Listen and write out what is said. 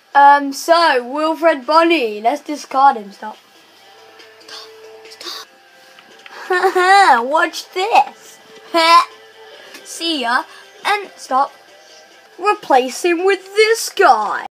So, Wilfred Bonny, let's discard him. Stop. Haha, watch this. See ya. And stop. Replace him with this guy.